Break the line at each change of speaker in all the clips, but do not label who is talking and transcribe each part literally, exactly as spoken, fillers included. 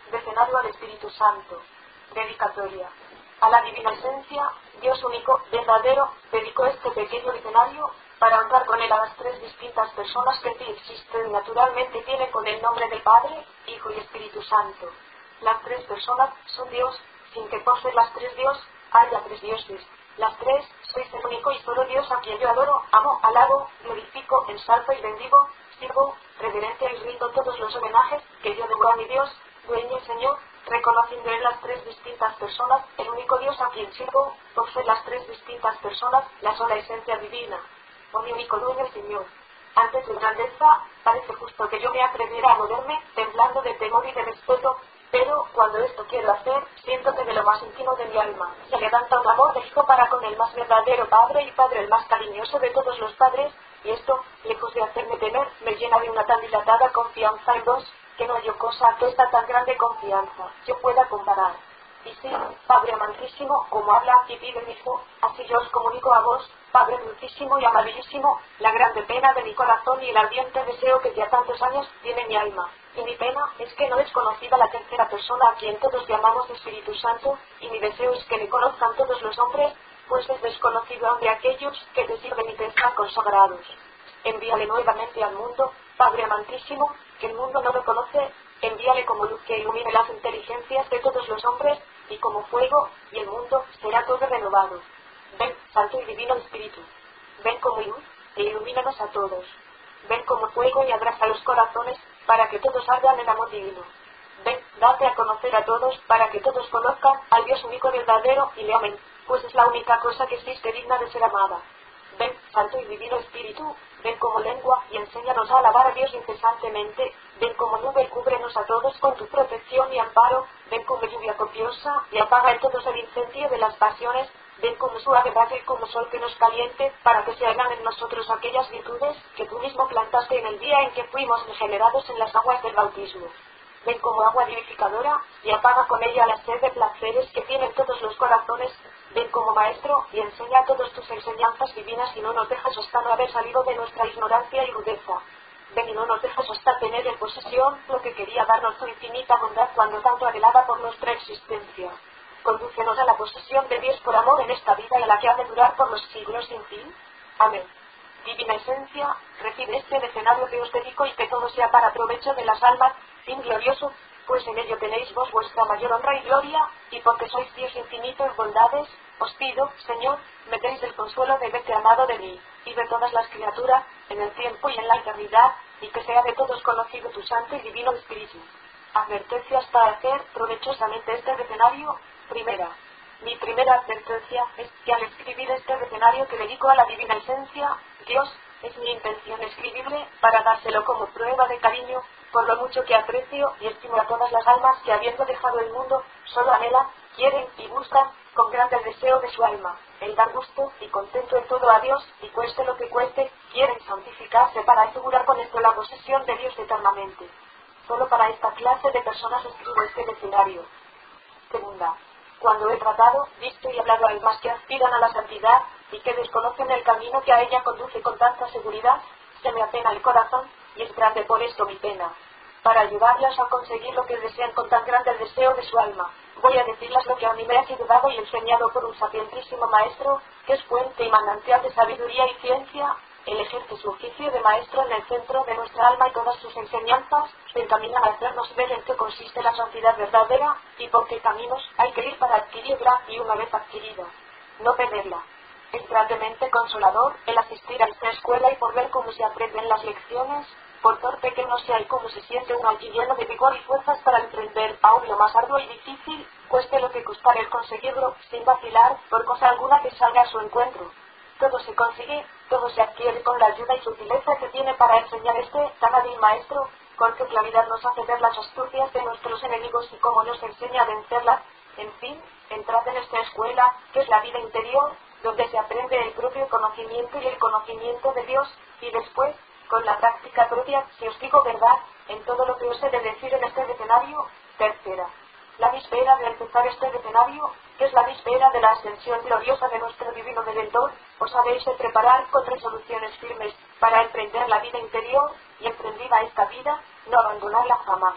Decenario al Espíritu Santo. Dedicatoria. A la Divina Esencia, Dios único, verdadero, dedicó este pequeño decenario para honrar con él a las tres distintas personas que en ti existen y naturalmente tienen con el nombre del Padre, Hijo y Espíritu Santo. Las tres personas son Dios, sin que por ser las tres Dios, haya tres dioses. Las tres, sois el único y solo Dios a quien yo adoro, amo, alabo, glorifico, ensalzo y bendigo, sirvo, reverencia y rindo todos los homenajes que yo debo a mi Dios, dueño y Señor, reconociendo en las tres distintas personas el único Dios a quien sirvo, por ser las tres distintas personas la sola esencia divina. Oh mi único dueño y Señor, antes de grandeza, parece justo que yo me atreviera a moverme, temblando de temor y de respeto, pero, cuando esto quiero hacer, siento que de lo más íntimo de mi alma se levanta un amor de hijo para con el más verdadero Padre y Padre el más cariñoso de todos los padres, y esto, lejos de hacerme temer, me llena de una tan dilatada confianza en vos, que no hay cosa que esta tan grande confianza yo pueda comparar. Y sí, Padre amantísimo, como habla y pide mi hijo, así yo os comunico a vos, Padre dulcísimo y amabilísimo, la grande pena de mi corazón y el ardiente deseo que ya tantos años tiene mi alma. Y mi pena es que no es conocida la tercera persona a quien todos llamamos Espíritu Santo, y mi deseo es que le conozcan todos los hombres, pues es desconocido aún de aquellos que te sirven y te están consagrados. Envíale nuevamente al mundo, Padre amantísimo, que el mundo no lo conoce, envíale como luz que ilumine las inteligencias de todos los hombres, y como fuego, y el mundo será todo renovado. Ven, Santo y Divino Espíritu, ven como luz, e ilumínanos a todos. Ven como fuego y abraza los corazones, para que todos ardan en amor divino. Ven, date a conocer a todos, para que todos conozcan al Dios único verdadero y le amen, pues es la única cosa que existe digna de ser amada. Ven, Santo y Divino Espíritu, ven como lengua y enséñanos a alabar a Dios incesantemente. Ven como nube y cúbrenos a todos con tu protección y amparo. Ven como lluvia copiosa y apaga en todos el incendio de las pasiones. Ven como suave rayo y como sol que nos caliente, para que se hagan en nosotros aquellas virtudes que tú mismo plantaste en el día en que fuimos regenerados en las aguas del bautismo. Ven como agua vivificadora y apaga con ella la sed de placeres que tienen todos los corazones. Ven como maestro y enseña todas tus enseñanzas divinas y no nos dejas hasta no haber salido de nuestra ignorancia y rudeza. Ven y no nos dejas hasta tener en posesión lo que quería darnos tu infinita bondad cuando tanto anhelaba por nuestra existencia. Condúcenos a la posesión de Dios por amor en esta vida y a la que ha de durar por los siglos sin fin. Amén. Divina Esencia, recibe este decenario que os dedico y que todo sea para provecho de las almas, fin glorioso, pues en ello tenéis vos vuestra mayor honra y gloria, y porque sois Dios infinito en bondades, os pido, Señor, me deis el consuelo de verte amado de mí, y de todas las criaturas, en el tiempo y en la eternidad, y que sea de todos conocido tu santo y divino Espíritu. Advertencias para hacer provechosamente este decenario. Primera. Mi primera advertencia es que al escribir este decenario que dedico a la Divina Esencia, Dios, es mi intención escribirle para dárselo como prueba de cariño, por lo mucho que aprecio y estimo a todas las almas que habiendo dejado el mundo, solo anhelan, quieren y buscan, con grande deseo de su alma, el dar gusto y contento en todo a Dios, y cueste lo que cueste, quieren santificarse para asegurar con esto la posesión de Dios eternamente. Solo para esta clase de personas escribo este decenario. Segunda. Cuando he tratado, visto y hablado a almas que aspiran a la santidad, y que desconocen el camino que a ella conduce con tanta seguridad, se me apena el corazón, y es grande por esto mi pena. Para ayudarlas a conseguir lo que desean con tan grande el deseo de su alma, voy a decirles lo que a mí me ha sido dado y enseñado por un sapientísimo maestro, que es fuente y manantial de sabiduría y ciencia. Él ejerce su oficio de maestro en el centro de nuestra alma y todas sus enseñanzas se encaminan a hacernos ver en qué consiste la santidad verdadera y por qué caminos hay que ir para adquirirla y una vez adquirida, no perderla. Es grandemente consolador el asistir a esta escuela y por ver cómo se aprenden las lecciones, por torpe que no sea y cómo se siente uno allí lleno de vigor y fuerzas para emprender aún lo más arduo y difícil, cueste lo que costare el conseguirlo, sin vacilar por cosa alguna que salga a su encuentro. Todo se consigue, todo se adquiere con la ayuda y sutileza que tiene para enseñar este tan hábil maestro, con qué claridad nos hace ver las astucias de nuestros enemigos y cómo nos enseña a vencerlas. En fin, entrad en esta escuela, que es la vida interior, donde se aprende el propio conocimiento y el conocimiento de Dios, y después, con la práctica propia, si os digo verdad, en todo lo que os he de decir en este decenario. Tercera. La víspera de empezar este decenario, que es la víspera de la ascensión gloriosa de nuestro divino Redentor, os habéis de preparar con resoluciones firmes para emprender la vida interior, y emprendida esta vida, no abandonarla jamás.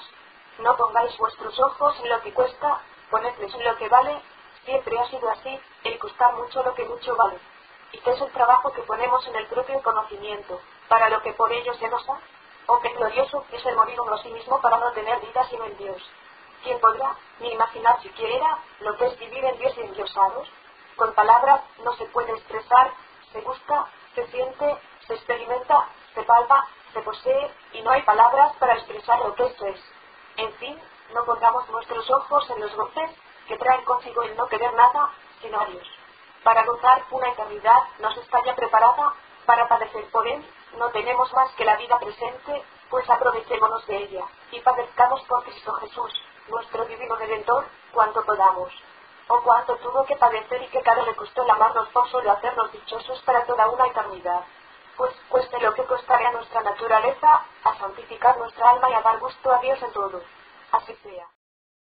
No pongáis vuestros ojos en lo que cuesta, ponedles en lo que vale. Siempre ha sido así, el costar mucho lo que mucho vale. ¿Y qué es el trabajo que ponemos en el propio conocimiento, para lo que por ello se nos da? Oh, qué glorioso es el morir uno a sí mismo para no tener vida sino en Dios. ¿Quién podrá ni imaginar siquiera lo que es vivir en Dios y endiosados? Con palabras no se puede expresar, se busca, se siente, se experimenta, se palpa, se posee, y no hay palabras para expresar lo que esto es. En fin, no pongamos nuestros ojos en los goces que traen consigo el no querer nada, sino a Dios. Para gozar una eternidad nos está ya preparada, para padecer por Él, no tenemos más que la vida presente, pues aprovechémonos de ella, y padezcamos por Cristo Jesús, nuestro divino Redentor, cuanto podamos. O cuánto tuvo que padecer y qué caro le costó el amarnos por solo hacernos dichosos para toda una eternidad. Pues cueste lo que costare a nuestra naturaleza, a santificar nuestra alma y a dar gusto a Dios en todo. Así sea.